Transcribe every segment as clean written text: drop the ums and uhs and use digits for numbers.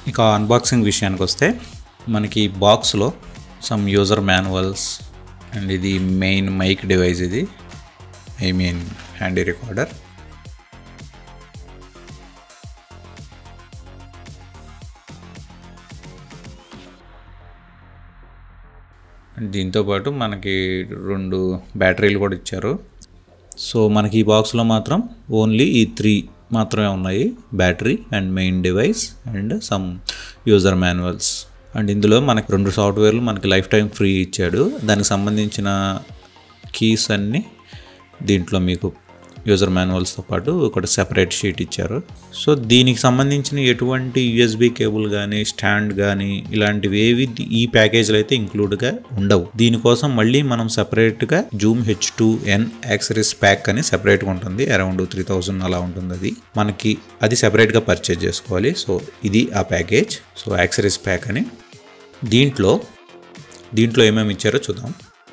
ఇక అన్బాక్సింగ్ విషయానికి వస్తే మనకి బాక్స్లో సమ్ యూజర్ మాన్యువల్స్ అండ్ ఇది మెయిన్ మైక్ డివైస్, ఇది ఐ మీన్ హ్యాండీ రికార్డర్. దీంతోపాటు మనకి 2 బ్యాటరీలు కూడా ఇచ్చారు. సో మనకి ఈ బాక్స్లో మాత్రం ఓన్లీ ఈ 3 మాత్రమే ఉన్నాయి, battery and main device and some user manuals. And ఇందులో మనకి 2 సాఫ్ట్వేర్లు మనకి లైఫ్ టైం ఫ్రీ ఇచ్చాడు. దానికి సంబంధించిన కీస్ అన్నీ దీంట్లో మీకు యూజర్ మాన్యువల్స్తో పాటు ఒక సెపరేట్ షీట్ ఇచ్చారు. సో దీనికి సంబంధించిన ఎటువంటి యూఎస్బి కేబుల్ కానీ స్టాండ్ కానీ ఇలాంటివి ఏవి ఈ ప్యాకేజ్లో అయితే ఇంక్లూడ్గా ఉండవు. దీనికోసం మళ్ళీ మనం సెపరేట్గా జూమ్ H2n యాక్సెసరీస్ ప్యాక్ అని సెపరేట్గా ఉంటుంది, అరౌండ్ 3000 అలా ఉంటుంది. అది సెపరేట్గా పర్చేజ్ చేసుకోవాలి. సో ఇది ఆ ప్యాకేజ్, సో యాక్సెసరీస్ ప్యాక్ అని. దీంట్లో ఏమేమి ఇచ్చారో చూద్దాం.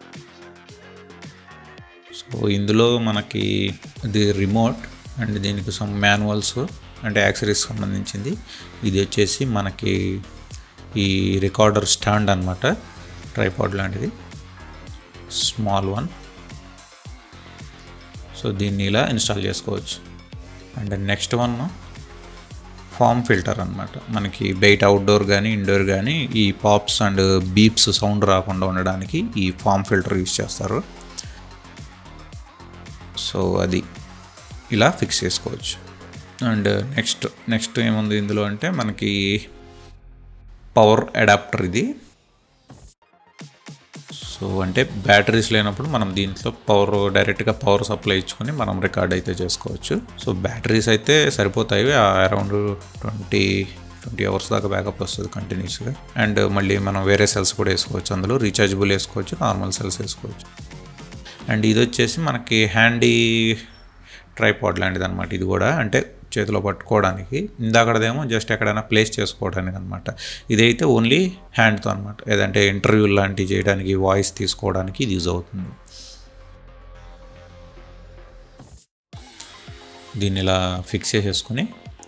సో ఇందులో మనకి ఇది రిమోట్ అండ్ దీనికి సమ్ మాన్యువల్స్ అంటే యాక్సెసరీస్ సంబంధించింది. ఇది వచ్చేసి మనకి ఈ రికార్డర్ స్టాండ్ అనమాట, ట్రైపాడ్ లాంటిది, స్మాల్ వన్. సో దీన్ని ఇలా ఇన్స్టాల్ చేసుకోవచ్చు. And next one foam filter అనమాట. మనకి బయట అవుట్డోర్ కానీ ఇండోర్ కానీ ఈ పాప్స్ అండ్ బీప్స్ సౌండ్ రాకుండా ఉండడానికి ఈ ఫామ్ ఫిల్టర్ యూజ్ చేస్తారు. సో అది ఇలా ఫిక్స్ చేసుకోవచ్చు. అండ్ నెక్స్ట్ ఏముంది ఇందులో అంటే మనకి పవర్ అడాప్టర్ ఇది. సో అంటే బ్యాటరీస్ లేనప్పుడు మనం దీంట్లో డైరెక్ట్గా పవర్ సప్లై ఇచ్చుకొని మనం రికార్డ్ అయితే చేసుకోవచ్చు. సో బ్యాటరీస్ అయితే సరిపోతాయి, అరౌండ్ 20 అవర్స్ దాకా బ్యాకప్ వస్తుంది కంటిన్యూస్గా. అండ్ మళ్ళీ మనం వేరే సెల్స్ కూడా వేసుకోవచ్చు, అందులో రీఛార్జబుల్ వేసుకోవచ్చు, నార్మల్ సెల్స్ వేసుకోవచ్చు. అండ్ ఇది వచ్చేసి మనకి హ్యాండీ ట్రైపాడ్ లాంటిది అనమాట. ఇది కూడా అంటే చేతిలో పట్టుకోవడానికి, ఇందాకడదేమో జస్ట్ ఎక్కడైనా ప్లేస్ చేసుకోవడానికి అనమాట. ఇదైతే ఓన్లీ హ్యాండ్తో అనమాట, ఏదంటే ఇంటర్వ్యూ లాంటివి చేయడానికి, వాయిస్ తీసుకోవడానికి ఇది యూజ్ అవుతుంది. దీన్ని ఇలా ఫిక్స్ చేసేసుకుని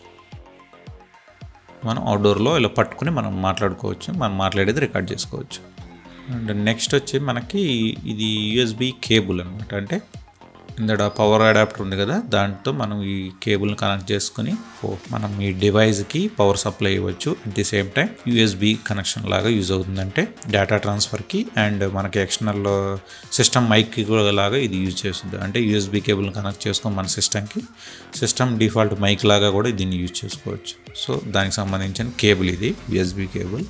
మనం అవుట్డోర్లో ఇలా పట్టుకుని మనం మాట్లాడుకోవచ్చు, మనం మాట్లాడేది రికార్డ్ చేసుకోవచ్చు. అండ్ నెక్స్ట్ వచ్చి మనకి ఇది యూఎస్బి కేబుల్ అనమాట. అంటే ఇందులో పవర్ అడాప్టర్ ఉంది కదా, దాంతో మనం ఈ కేబుల్ని కనెక్ట్ చేసుకుని మనం ఈ డివైస్కి పవర్ సప్లై ఇవ్వచ్చు. At the same time USB connection లాగా యూజ్ అవుతుందంటే డేటా ట్రాన్స్ఫర్కి అండ్ మనకి ఎక్స్టర్నల్ సిస్టమ్ మైక్కి కూడా లాగా ఇది యూజ్ చేస్తుంది. అంటే యూఎస్బి కేబుల్ని కనెక్ట్ చేసుకొని మన సిస్టమ్ డిఫాల్ట్ మైక్ లాగా కూడా దీన్ని యూజ్ చేసుకోవచ్చు. సో దానికి సంబంధించిన కేబుల్ ఇది యూఎస్బి కేబుల్.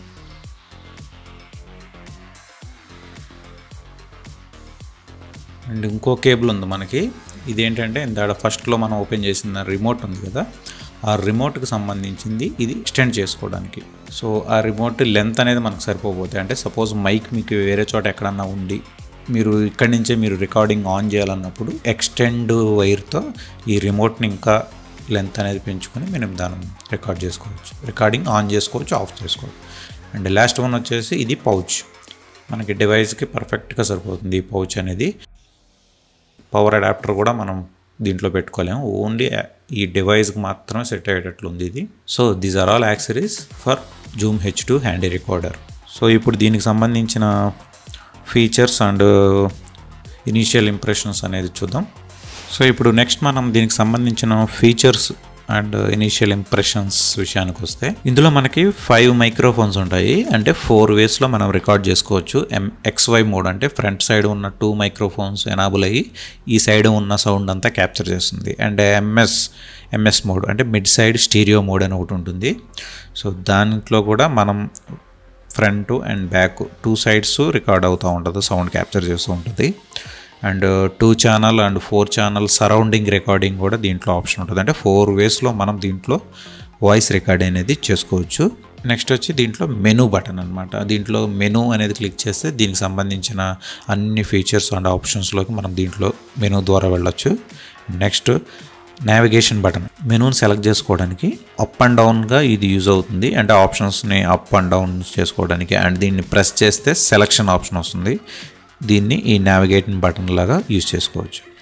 అండ్ ఇంకో కేబుల్ ఉంది మనకి. ఇదేంటంటే ఇందాక ఫస్ట్లో మనం ఓపెన్ చేసిన రిమోట్ ఉంది కదా, ఆ రిమోట్కి సంబంధించింది ఇది ఎక్స్టెండ్ చేసుకోవడానికి. సో ఆ రిమోట్ లెంత్ అనేది మనకు సరిపోతాయి. అంటే సపోజ్ మైక్ మీకు వేరే చోట ఎక్కడన్నా ఉండి మీరు ఇక్కడి నుంచే మీరు రికార్డింగ్ ఆన్ చేయాలన్నప్పుడు ఎక్స్టెండ్ వైర్తో ఈ రిమోట్ని ఇంకా లెంత్ అనేది పెంచుకొని మనం దాన్ని రికార్డ్ చేసుకోవచ్చు, రికార్డింగ్ ఆన్ చేసుకోవచ్చు, ఆఫ్ చేసుకోవచ్చు. అండ్ లాస్ట్ వన్ వచ్చేసి ఇది పౌచ్. మనకి డివైస్కి పర్ఫెక్ట్గా సరిపోతుంది ఈ పౌచ్ అనేది. పవర్ అడాప్టర్ కూడా మనం దీంట్లో పెట్టుకోలేము, ఓన్లీ ఈ డివైస్కి మాత్రమే సెట్ అయ్యేటట్లు ఉంది ఇది. So these are all accessories for Zoom H2 handy recorder. So ఇప్పుడు దీనికి సంబంధించిన ఫీచర్స్ అండ్ ఇనీషియల్ ఇంప్రెషన్స్ అనేది చూద్దాం. సో ఇప్పుడు నెక్స్ట్ మనం దీనికి సంబంధించిన ఫీచర్స్ అండ్ ఇనీషియల్ ఇంప్రెషన్స్ విషయానికి వస్తే, ఇందులో మనకి 5 మైక్రోఫోన్స్ ఉంటాయి. అంటే 4 వేస్లో మనం రికార్డ్ చేసుకోవచ్చు. XY మోడ్ అంటే ఫ్రంట్ సైడ్ ఉన్న 2 మైక్రోఫోన్స్ ఎనాబుల్ అయ్యి ఈ సైడ్ ఉన్న సౌండ్ అంతా క్యాప్చర్ చేస్తుంది. అండ్ MS మోడ్ అంటే మిడ్ సైడ్ స్టీరియో మోడ్ అని ఒకటి ఉంటుంది. సో దాంట్లో కూడా మనం front and back 2 sides record అవుతూ ఉంటుంది, సౌండ్ క్యాప్చర్ చేస్తూ ఉంటుంది. And 2 channel and 4 channel surrounding recording కూడా దీంట్లో ఆప్షన్ ఉంటుంది. అంటే 4 వేస్లో మనం దీంట్లో వాయిస్ రికార్డ్ అనేది చేసుకోవచ్చు. నెక్స్ట్ వచ్చి దీంట్లో మెనూ బటన్ అనమాట. దీంట్లో మెనూ అనేది క్లిక్ చేస్తే దీనికి సంబంధించిన అన్ని ఫీచర్స్ అండ్ ఆప్షన్స్లోకి మనం దీంట్లో మెనూ ద్వారా వెళ్ళొచ్చు. నెక్స్ట్ నావిగేషన్ బటన్, మెనూని సెలెక్ట్ చేసుకోవడానికి అప్ అండ్ డౌన్గా ఇది యూజ్ అవుతుంది. అంటే ఆప్షన్స్ని అప్ అండ్ డౌన్ చేసుకోవడానికి. అండ్ దీన్ని ప్రెస్ చేస్తే సెలెక్షన్ ఆప్షన్ వస్తుంది. దీన్ని ఈ నావిగేటింగ్ బటన్ లాగా యూజ్ చేసుకోవచ్చు.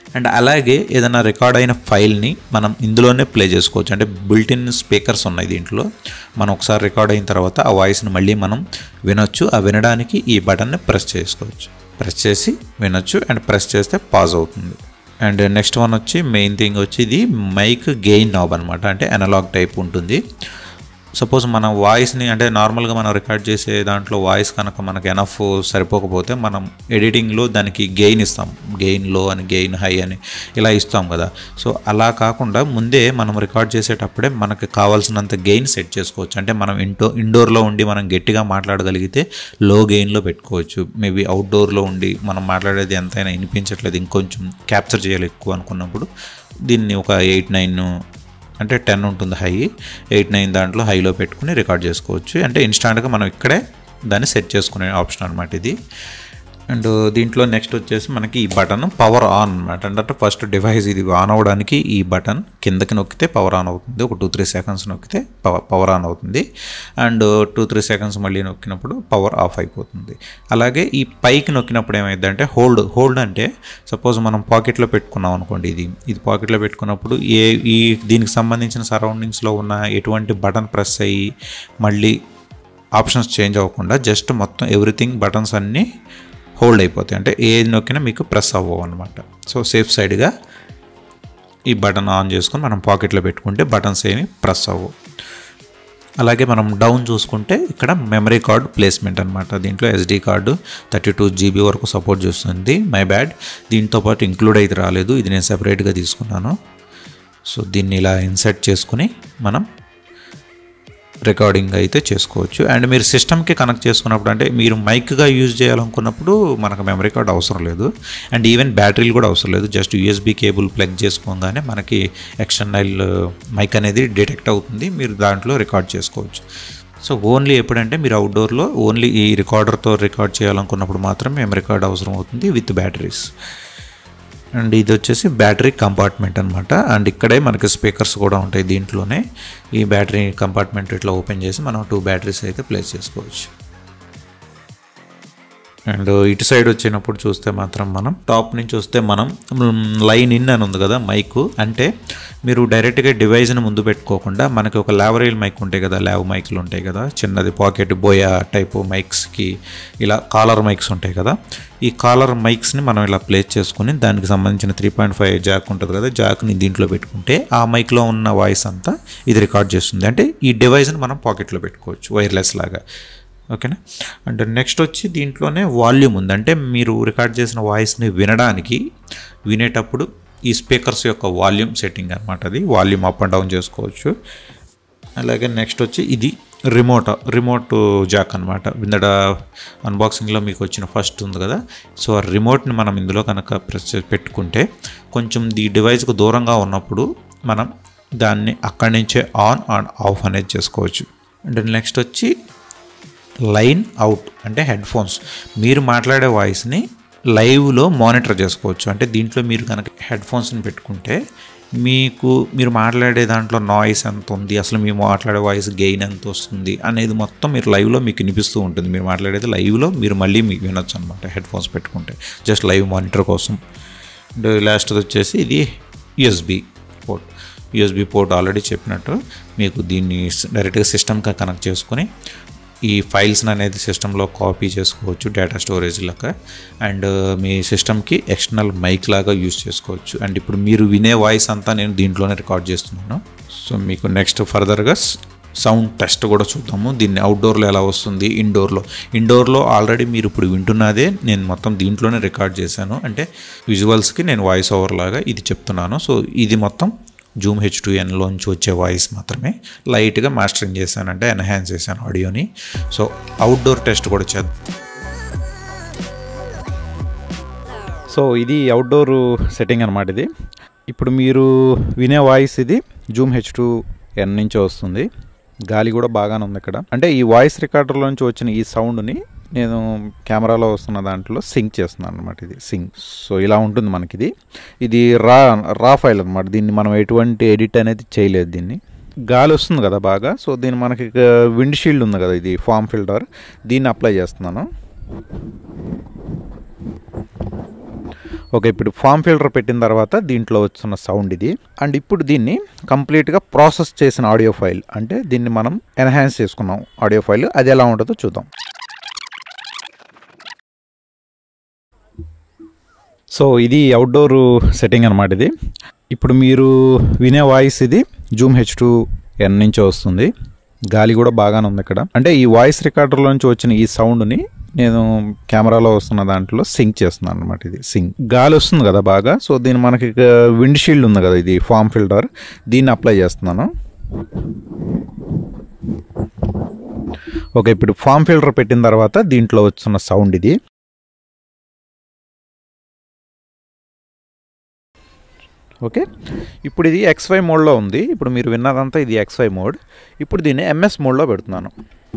అండ్ అలాగే ఏదైనా రికార్డ్ అయిన ఫైల్ని మనం ఇందులోనే ప్లే చేసుకోవచ్చు. అంటే బిల్ట్-ఇన్ స్పీకర్స్ ఉన్నాయి దీంట్లో. మనం ఒకసారి రికార్డ్ అయిన తర్వాత ఆ వాయిస్ని మళ్ళీ మనం వినొచ్చు. ఆ వినడానికి ఈ బటన్ని ప్రెస్ చేసుకోవచ్చు. ప్రెస్ చేసి వినొచ్చు అండ్ ప్రెస్ చేస్తే పాజ్ అవుతుంది. అండ్ నెక్స్ట్ వన్ వచ్చి మెయిన్ థింగ్ వచ్చి ఇది మైక్ గెయిన్ నాబ్ అనమాట. అంటే అనలాగ్ టైప్ ఉంటుంది. సపోజ్ మన వాయిస్ని అంటే నార్మల్గా మనం రికార్డ్ చేసే దాంట్లో వాయిస్ కనుక మనకు ఎనఫ్ సరిపోకపోతే మనం ఎడిటింగ్లో దానికి గెయిన్ ఇస్తాం. గెయిన్ లో అని, గెయిన్ హై అని ఇలా ఇస్తాం కదా. సో అలా కాకుండా ముందే మనం రికార్డ్ చేసేటప్పుడే మనకు కావాల్సినంత గెయిన్ సెట్ చేసుకోవచ్చు. అంటే మనం ఇండోర్లో ఉండి మనం గట్టిగా మాట్లాడగలిగితే లో గెయిన్లో పెట్టుకోవచ్చు. మేబీ అవుట్డోర్లో ఉండి మనం మాట్లాడేది ఎంతైనా వినిపించట్లేదు, ఇంకొంచెం క్యాప్చర్ చేయాలి ఎక్కువ అనుకున్నప్పుడు దీన్ని ఒక 8-9 అంటే 10 ఉంటుంది హై, 8-9 దాంట్లో హైలో పెట్టుకుని రికార్డ్ చేసుకోవచ్చు. అంటే ఇన్స్టాంట్గా మనం ఇక్కడే దాన్ని సెట్ చేసుకునే ఆప్షన్ అనమాట ఇది. అండ్ దీంట్లో నెక్స్ట్ వచ్చేసి మనకి ఈ బటన్ పవర్ ఆన్ అనమాట. అంటే ఫస్ట్ డివైస్ ఇది ఆన్ అవ్వడానికి ఈ బటన్ కిందకి నొక్కితే పవర్ ఆన్ అవుతుంది. ఒక 2-3 సెకండ్స్ నొక్కితే పవర్ ఆన్ అవుతుంది. అండ్ 2-3 సెకండ్స్ మళ్ళీ నొక్కినప్పుడు పవర్ ఆఫ్ అయిపోతుంది. అలాగే ఈ పైకి నొక్కినప్పుడు ఏమైందంటే హోల్డ్ అంటే సపోజ్ మనం పాకెట్లో పెట్టుకున్నాం అనుకోండి. ఇది పాకెట్లో పెట్టుకున్నప్పుడు దీనికి సంబంధించిన సరౌండింగ్స్లో ఉన్న ఎటువంటి బటన్ ప్రెస్ అయ్యి మళ్ళీ ఆప్షన్స్ చేంజ్ అవ్వకుండా జస్ట్ మొత్తం ఎవ్రీథింగ్ బటన్స్ అన్నీ హోల్డ్ అయిపోతాయి. అంటే ఏది నొక్కినా మీకు ప్రెస్ అవ్వవు అనమాట. సో సేఫ్ సైడ్గా ఈ బటన్ ఆన్ చేసుకొని మనం పాకెట్లో పెట్టుకుంటే బటన్స్ ఏమి ప్రెస్ అవ్వవు. అలాగే మనం డౌన్ చూసుకుంటే ఇక్కడ మెమరీ కార్డ్ ప్లేస్మెంట్ అనమాట. దీంట్లో SD కార్డు 32 GB వరకు సపోర్ట్ చేస్తుంది. మై బ్యాడ్, దీంతో పాటు ఇంక్లూడ్ అయితే రాలేదు. ఇది నేను సెపరేట్గా తీసుకున్నాను. సో దీన్ని ఇలా ఇన్సర్ట్ చేసుకుని మనం రికార్డింగ్ అయితే చేసుకోవచ్చు. అండ్ మీరు సిస్టమ్కి కనెక్ట్ చేసుకున్నప్పుడు అంటే మీరు మైక్గా యూజ్ చేయాలనుకున్నప్పుడు మనకు మెమరీ కార్డ్ అవసరం లేదు. అండ్ ఈవెన్ బ్యాటరీలు కూడా అవసరం లేదు. జస్ట్ USB కేబుల్ ప్లగ్ చేసుకోగానే మనకి ఎక్స్టర్నల్ మైక్ అనేది డిటెక్ట్ అవుతుంది. మీరు దాంట్లో రికార్డ్ చేసుకోవచ్చు. సో ఓన్లీ ఎప్పుడంటే మీరు అవుట్డోర్లో ఓన్లీ ఈ రికార్డర్తో రికార్డ్ చేయాలనుకున్నప్పుడు మాత్రం మెమరీ కార్డ్ అవసరం అవుతుంది విత్ బ్యాటరీస్. అండ్ ఇది వచ్చేసి బ్యాటరీ కంపార్ట్మెంట్ అనమాట. అండ్ ఇక్కడే మనకి స్పీకర్స్ కూడా ఉంటాయి దీంట్లోనే. ఈ బ్యాటరీ కంపార్ట్మెంట్ ఇట్లా ఓపెన్ చేసి మనం 2 బ్యాటరీస్ అయితే ప్లేస్ చేసుకోవచ్చు. అండ్ ఇటు సైడ్ వచ్చినప్పుడు చూస్తే మాత్రం మనం టాప్ నుంచి వస్తే మనం లైన్ ఇన్ అని ఉంది కదా మైక్. అంటే మీరు డైరెక్ట్గా డివైస్ని ముందు పెట్టుకోకుండా మనకి ఒక లావరైల్ మైక్ ఉంటాయి కదా, ల్యావ్ మైక్లు ఉంటాయి కదా, చిన్నది పాకెట్ బోయా టైపు మైక్స్కి ఇలా కాలర్ మైక్స్ ఉంటాయి కదా. ఈ కాలర్ మైక్స్ని మనం ఇలా ప్లేస్ చేసుకుని దానికి సంబంధించిన 3.5 జాక్ ఉంటుంది కదా, జాక్ని దీంట్లో పెట్టుకుంటే ఆ మైక్లో ఉన్న వాయిస్ అంతా ఇది రికార్డ్ చేస్తుంది. అంటే ఈ డివైస్ని మనం పాకెట్లో పెట్టుకోవచ్చు వైర్లెస్ లాగా. ఓకేనా. అండ్ నెక్స్ట్ వచ్చి దీంట్లోనే వాల్యూమ్ ఉంది. అంటే మీరు రికార్డ్ చేసిన వాయిస్ని వినేటప్పుడు ఈ స్పీకర్స్ యొక్క వాల్యూమ్ సెట్టింగ్ అనమాట. అది వాల్యూమ్ అప్ అండ్ డౌన్ చేసుకోవచ్చు. అలాగే నెక్స్ట్ వచ్చి ఇది రిమోట్ జాక్ అనమాట. ఇందడ అన్బాక్సింగ్లో మీకు వచ్చిన ఫస్ట్ ఉంది కదా. సో ఆ రిమోట్ని మనం ఇందులో కనుక ప్రెస్ పెట్టుకుంటే కొంచెం ఈ డివైస్కు దూరంగా ఉన్నప్పుడు మనం దాన్ని అక్కడి నుంచే ఆన్ అండ్ ఆఫ్ అనేది చేసుకోవచ్చు. అండ్ నెక్స్ట్ వచ్చి లైన్ అవుట్ అంటే హెడ్ ఫోన్స్. మీరు మాట్లాడే వాయిస్ని లైవ్లో మానిటర్ చేసుకోవచ్చు. అంటే దీంట్లో మీరు కనుక హెడ్ ఫోన్స్ని పెట్టుకుంటే మీరు మాట్లాడే దాంట్లో నాయిస్ ఎంత ఉంది, అసలు మీరు మాట్లాడే వాయిస్ గెయిన్ ఎంత వస్తుంది అనేది మొత్తం మీరు లైవ్లో మీకు వినిపిస్తూ ఉంటుంది. మీరు మాట్లాడేది లైవ్లో మీరు మళ్ళీ మీకు వినొచ్చు అనమాట హెడ్ ఫోన్స్ పెట్టుకుంటే, జస్ట్ లైవ్ మానిటర్ కోసం. అండ్ లాస్ట్ వచ్చేసి ఇది యూఎస్బీ పోర్ట్ ఆల్రెడీ చెప్పినట్టు మీకు దీన్ని డైరెక్ట్గా సిస్టమ్గా కనెక్ట్ చేసుకొని ఈ ఫైల్స్ని అనేది సిస్టంలో కాపీ చేసుకోవచ్చు డేటా స్టోరేజ్ లాగా. అండ్ మీ సిస్టమ్కి ఎక్స్టర్నల్ మైక్ లాగా యూజ్ చేసుకోవచ్చు. అండ్ ఇప్పుడు మీరు వినే వాయిస్ అంతా నేను దీంట్లోనే రికార్డ్ చేస్తున్నాను. సో మీకు నెక్స్ట్ ఫర్దర్గా సౌండ్ టెస్ట్ కూడా చూద్దాము. దీన్ని అవుట్డోర్లో ఎలా వస్తుంది, ఇండోర్లో ఆల్రెడీ మీరు ఇప్పుడు వింటున్నదే నేను మొత్తం దీంట్లోనే రికార్డ్ చేశాను. అంటే విజువల్స్కి నేను వాయిస్ ఓవర్ లాగా ఇది చెప్తున్నాను. సో ఇది మొత్తం Zoom H2nలోంచి వచ్చే వాయిస్ మాత్రమే లైట్గా మాస్టరింగ్ చేశాను, అంటే ఎన్హాన్స్ చేశాను ఆడియోని. సో అవుట్డోర్ టెస్ట్ కూడా చేద్దాం. సో ఇది అవుట్డోర్ సెట్టింగ్ అనమాట. ఇది ఇప్పుడు మీరు వినే వాయిస్ ఇది Zoom H2n నుంచి వస్తుంది. గాలి కూడా బాగానే ఉంది ఇక్కడ. అంటే ఈ వాయిస్ రికార్డర్లో నుంచి వచ్చిన ఈ సౌండ్ని నేను కెమెరాలో వస్తున్న దాంట్లో సింక్ చేస్తున్నాను అనమాట. ఇది సింక్. సో ఇలా ఉంటుంది మనకి. ఇది రా ఫైల్ అనమాట. దీన్ని మనం ఎటువంటి ఎడిట్ అనేది చేయలేదు. దీన్ని గాలి వస్తుంది కదా బాగా. సో దీన్ని మనకి విండ్ షీల్డ్ ఉంది కదా, ఇది ఫామ్ ఫిల్టర్, దీన్ని అప్లై చేస్తున్నాను. ఓకే, ఇప్పుడు ఫామ్ ఫిల్టర్ పెట్టిన తర్వాత దీంట్లో వస్తున్న సౌండ్ ఇది. అండ్ ఇప్పుడు దీన్ని కంప్లీట్గా ప్రాసెస్ చేసిన ఆడియో ఫైల్, అంటే దీన్ని మనం ఎన్హాన్స్ చేసుకున్నాం ఆడియో ఫైల్, అది ఎలా ఉంటుందో చూద్దాం. సో ఇది అవుట్డోర్ సెట్టింగ్ అనమాట. ఇది ఇప్పుడు మీరు వినే వాయిస్ ఇది జూమ్ H2n నుంచి వస్తుంది. గాలి కూడా బాగానే ఉంది ఇక్కడ. అంటే ఈ వాయిస్ రికార్డర్లో నుంచి వచ్చిన ఈ సౌండ్ని నేను కెమెరాలో వస్తున్న దాంట్లో సింక్ చేస్తున్నాను అనమాట. ఇది సింక్ గాలి వస్తుంది కదా బాగా. సో దీని మనకి విండ్ షీల్డ్ ఉంది కదా, ఇది ఫామ్ ఫిల్టర్, దీన్ని అప్లై చేస్తున్నాను. ఓకే, ఇప్పుడు ఫామ్ ఫిల్టర్ పెట్టిన తర్వాత దీంట్లో వస్తున్న సౌండ్ ఇది. ఓకే, ఇప్పుడు ఇది XY మోడ్లో ఉంది. ఇప్పుడు మీరు విన్నదంతా ఇది XY మోడ్. ఇప్పుడు దీన్ని MS మోడ్లో పెడుతున్నాను.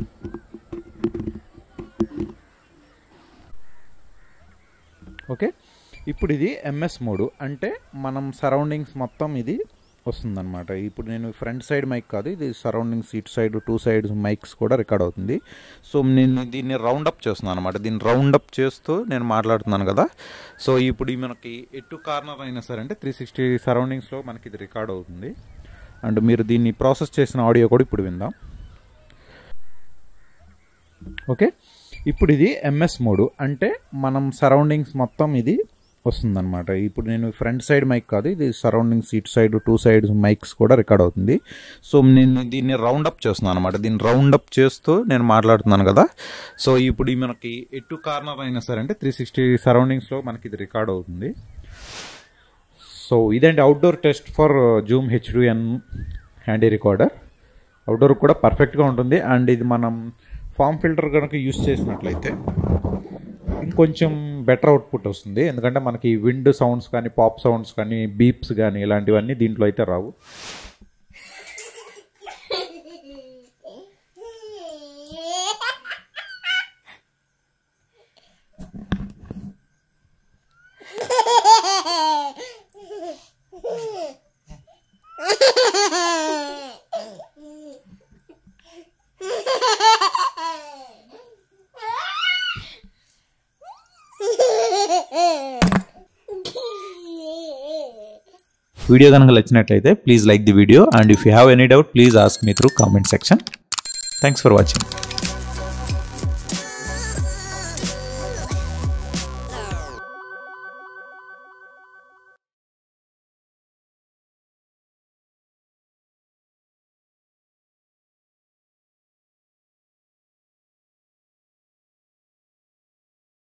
ఓకే, ఇప్పుడు ఇది MS మోడ్, అంటే మనం సరౌండింగ్స్ మొత్తం ఇది వస్తుందన్నమాట. ఇప్పుడు నేను ఫ్రంట్ సైడ్ మైక్ కాదు, ఇది సరౌండింగ్స్ ఇటు సైడ్ 2 సైడ్స్ మైక్స్ కూడా రికార్డ్ అవుతుంది. సో నేను దీన్ని రౌండ్ అప్ చేస్తున్నాను అనమాట. దీన్ని రౌండ్ అప్ చేస్తూ నేను మాట్లాడుతున్నాను కదా. సో ఇప్పుడు మనకి ఎటు కార్నర్ అయినా సరే అంటే 360 సరౌండింగ్స్లో మనకి ఇది రికార్డ్ అవుతుంది. అండ్ మీరు దీన్ని ప్రాసెస్ చేసిన ఆడియో కూడా ఇప్పుడు విందాం. ఓకే, ఇప్పుడు ఇది MS మోడ్, అంటే మనం సరౌండింగ్స్ మొత్తం ఇది వస్తుందన్నమాట. ఇప్పుడు నేను ఫ్రంట్ సైడ్ మైక్ కాదు, ఇది సరౌండింగ్స్ ఇటు సైడ్ 2 సైడ్స్ మైక్స్ కూడా రికార్డ్ అవుతుంది. సో నేను దీన్ని రౌండ్ అప్ చేస్తున్నాను అనమాట. దీన్ని రౌండ్ అప్ చేస్తూ నేను మాట్లాడుతున్నాను కదా. సో ఇప్పుడు మనకి ఎటు కార్నర్ అయినా సరే అంటే 360 సరౌండింగ్స్లో మనకి ఇది రికార్డ్ అవుతుంది. సో ఇదండి outdoor test for Zoom H2n handy recorder. Outdoor కూడా పర్ఫెక్ట్గా ఉంటుంది. అండ్ ఇది మనం ఫామ్ ఫిల్టర్ కనుక యూస్ చేసినట్లయితే ఇంకొంచెం బెటర్ అవుట్పుట్ వస్తుంది. ఎందుకంటే మనకి విండ్ సౌండ్స్ కానీ, పాప్ సౌండ్స్ కానీ, బీప్స్ కానీ ఇలాంటివన్నీ దీంట్లో అయితే రావు. వీడియో కనుక నచ్చినట్లయితే please like the video, and if you have any doubt please ask me through comment section. Thanks for watching.